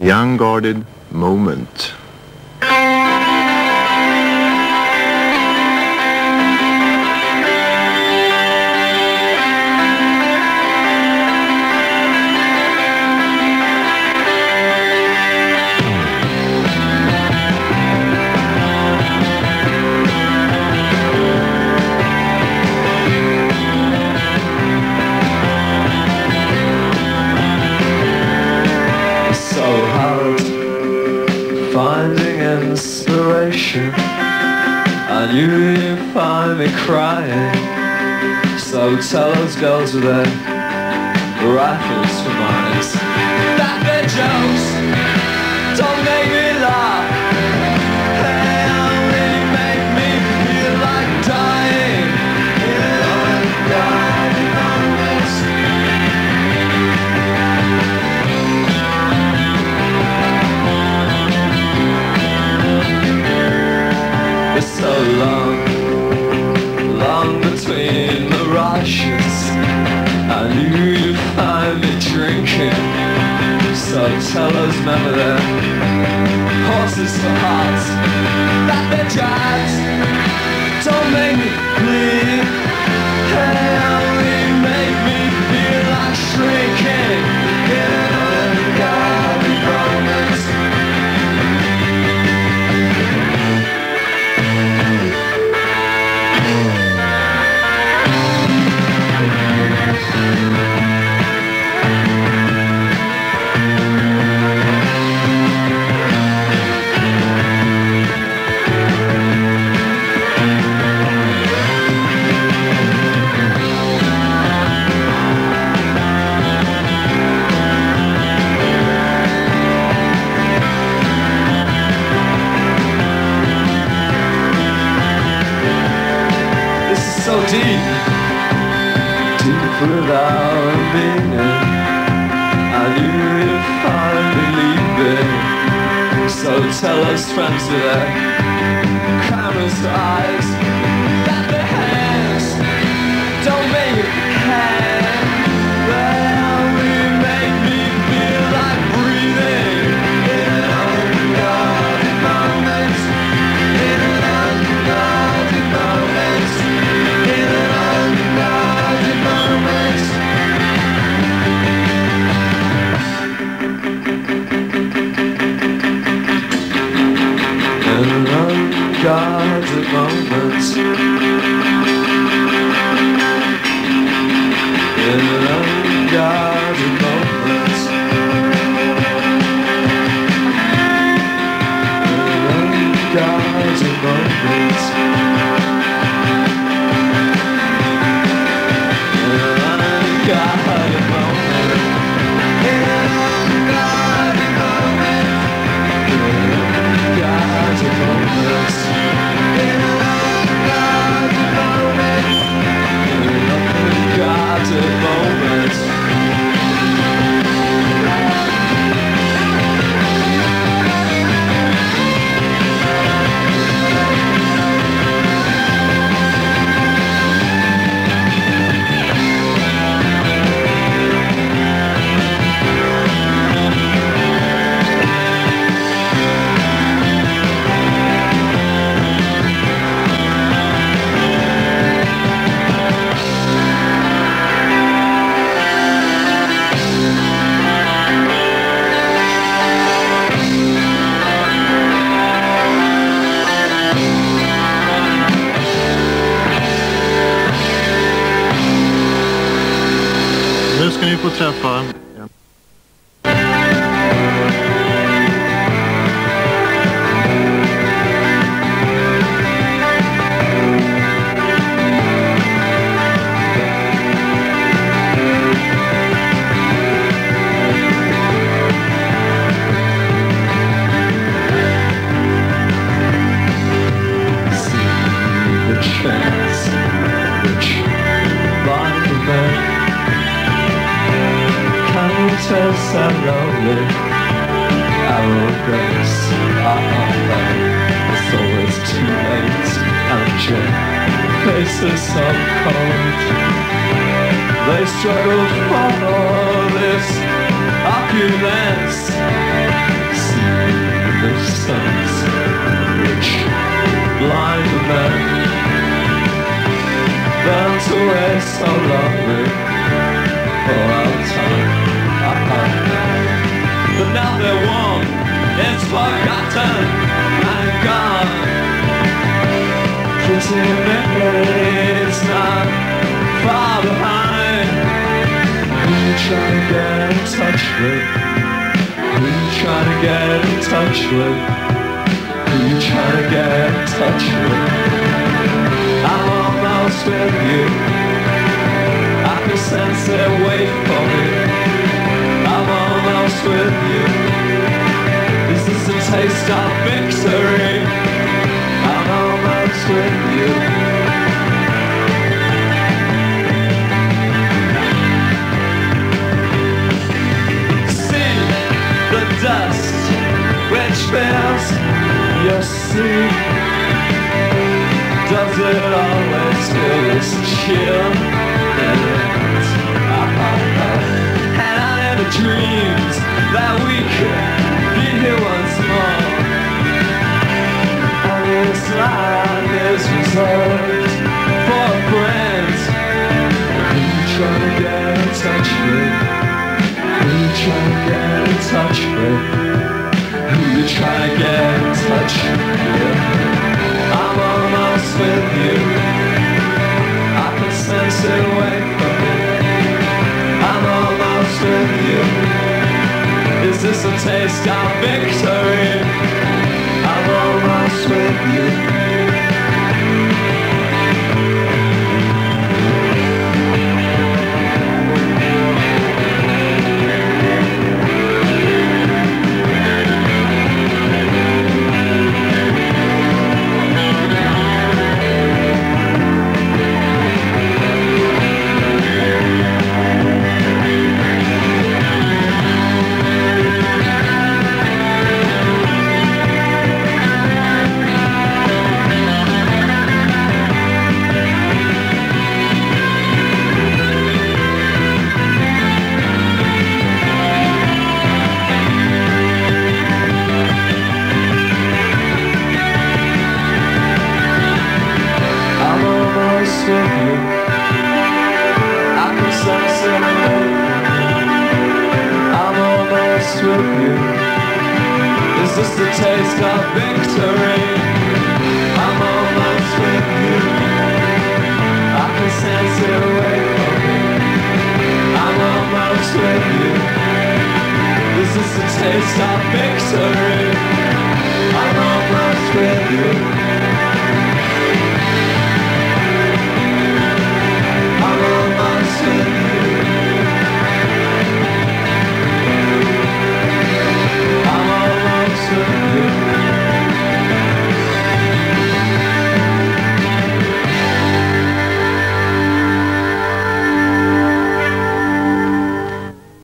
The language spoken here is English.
The Unguarded Moment. Finding inspiration, I knew you'd find me crying. So tell those girls with their rifles for mines that their jokes don't make me laugh. They only make me feel like dying in unguarded moments. So long, long between the rushes, I knew you'd find me drinking. So tell those men with their horses for hearts that their drives don't make me bleed. They only make me feel like shrinking in unguarded moments. So deep, deep without a meaning. I knew you'd find me leaving. So tell us friends with their cameras to eyes that their hands don't make me care. They only make me feel like breathing in unguarded moments. In unguarded moments. Unguarded moments. In unguarded moments. In unguarded moments. Unguarded moment. In unguarded moment. Unguarded moments. In unguarded moment. In unguarded moments. Nu ska ni få träffa so lonely, arrogance, it's always too late, and your face is so cold. They struggle for this opulence. this so lonely for all time. But now they're won, it's forgotten and gone. Pretty memories not far behind. Who you trying to get in touch with? Who you trying to get in touch with? Who you trying to get in touch with? I'm almost with you. I can sense it, wait for me. I'm almost with you. Is this a taste of victory? I'm almost with you. See the dust which fills your sea. Does it always feel this chill? And I never dreamed that we could be here once more. And this land is reserved for friends. Who you trying to get in touch with? Who you trying to get in touch with? Who you trying to get in touch with? I'm almost with you. I can sense it away from me. I'm almost with you. Is this a taste of victory? I'm almost with you. With you, I can sense it. I'm almost with you. Is this the taste of victory? I'm almost with you. I can sense it away from me. I'm almost with you. Is this the taste of victory? I'm almost with you.